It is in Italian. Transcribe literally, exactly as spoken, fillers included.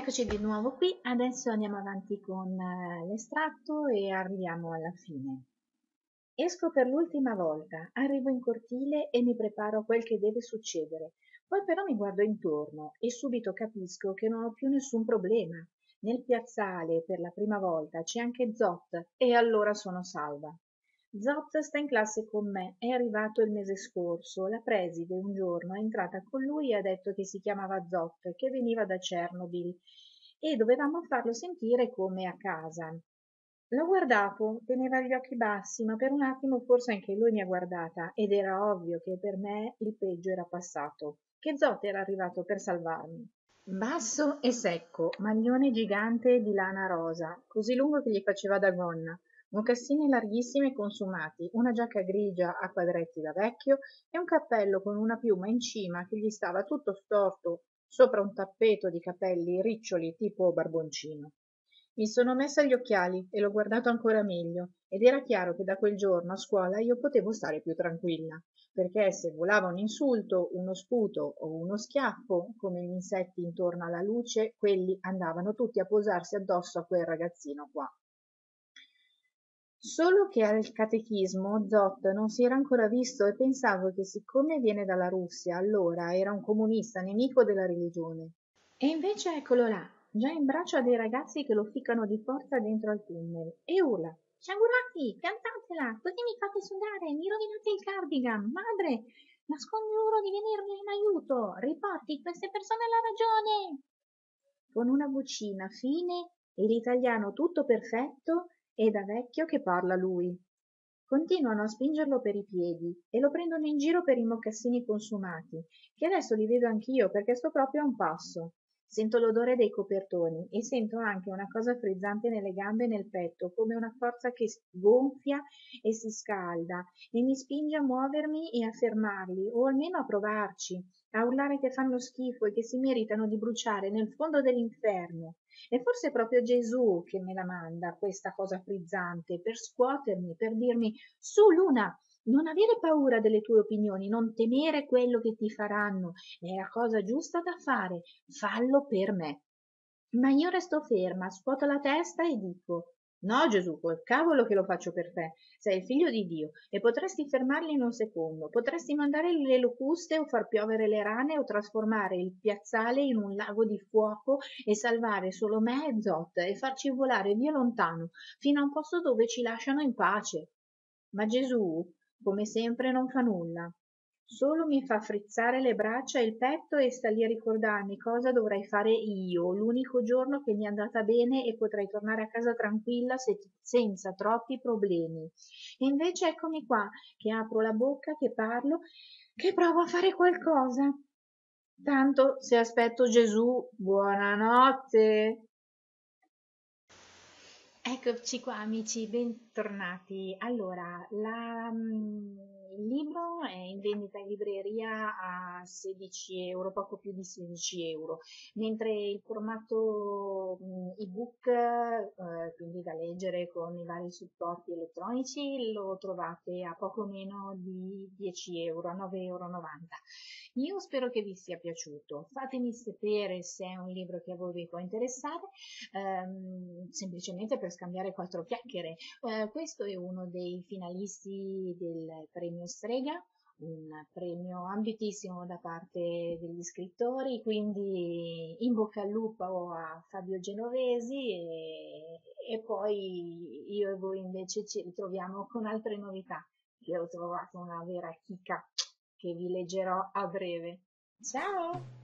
Eccoci di nuovo qui, adesso andiamo avanti con eh, l'estratto e arriviamo alla fine. Esco per l'ultima volta, arrivo in cortile e mi preparo a quel che deve succedere. Poi però mi guardo intorno e subito capisco che non ho più nessun problema. Nel piazzale per la prima volta c'è anche Zot e allora sono salva. Zot sta in classe con me, è arrivato il mese scorso. La preside un giorno è entrata con lui e ha detto che si chiamava Zot, che veniva da Chernobyl e dovevamo farlo sentire come a casa. L'ho guardato, teneva gli occhi bassi, ma per un attimo forse anche lui mi ha guardata ed era ovvio che per me il peggio era passato, che Zot era arrivato per salvarmi. Basso e secco, maglione gigante di lana rosa, così lungo che gli faceva da gonna, mocassini larghissimi e consumati, una giacca grigia a quadretti da vecchio e un cappello con una piuma in cima che gli stava tutto storto sopra un tappeto di capelli riccioli tipo barboncino. Mi sono messa gli occhiali e l'ho guardato ancora meglio, ed era chiaro che da quel giorno a scuola io potevo stare più tranquilla, perché se volava un insulto, uno sputo o uno schiaffo, come gli insetti intorno alla luce, quelli andavano tutti a posarsi addosso a quel ragazzino qua. Solo che al catechismo Zot non si era ancora visto e pensavo che siccome viene dalla Russia, allora era un comunista nemico della religione. E invece eccolo là, già in braccio a dei ragazzi che lo ficcano di forza dentro al tunnel e urla: Sciagurati, piantatela, così mi fate sudare, mi rovinate il cardigan, madre, la scongiuro di venirmi in aiuto, riporti queste persone alla ragione. Con una vocina fine e l'italiano tutto perfetto e da vecchio che parla lui. Continuano a spingerlo per i piedi e lo prendono in giro per i mocassini consumati, che adesso li vedo anch'io perché sto proprio a un passo. Sento l'odore dei copertoni e sento anche una cosa frizzante nelle gambe e nel petto, come una forza che gonfia e si scalda e mi spinge a muovermi e a fermarli, o almeno a provarci, a urlare che fanno schifo e che si meritano di bruciare nel fondo dell'inferno. E forse è proprio Gesù che me la manda, questa cosa frizzante, per scuotermi, per dirmi: su, Luna, non avere paura delle tue opinioni, non temere quello che ti faranno, è la cosa giusta da fare, fallo per me. Ma io resto ferma, scuoto la testa e dico: no, Gesù, col cavolo che lo faccio per te. Sei il figlio di Dio e potresti fermarli in un secondo. Potresti mandare le locuste o far piovere le rane o trasformare il piazzale in un lago di fuoco e salvare solo me e Zot e farci volare via lontano, fino a un posto dove ci lasciano in pace. Ma Gesù, come sempre, non fa nulla. Solo mi fa frizzare le braccia e il petto e sta lì a ricordarmi cosa dovrei fare io, l'unico giorno che mi è andata bene e potrei tornare a casa tranquilla se- senza troppi problemi. E invece eccomi qua, che apro la bocca, che parlo, che provo a fare qualcosa. Tanto se aspetto Gesù, buonanotte. Eccoci qua amici, bentornati. Allora, la, mm, il libro è in vendita in libreria a sedici euro, poco più di sedici euro, mentre il formato mm, ebook, eh, quindi da leggere con i vari supporti elettronici, lo trovate a poco meno di dieci euro, a nove e novanta euro. Io spero che vi sia piaciuto. Fatemi sapere se è un libro che a voi vi può interessare, ehm, semplicemente per scambiare quattro chiacchiere. Eh, questo è uno dei finalisti del premio Strega, un premio ambitissimo da parte degli scrittori, quindi in bocca al lupo a Fabio Genovesi e, e poi io e voi invece ci ritroviamo con altre novità, che ho trovato una vera chicca che vi leggerò a breve. Ciao!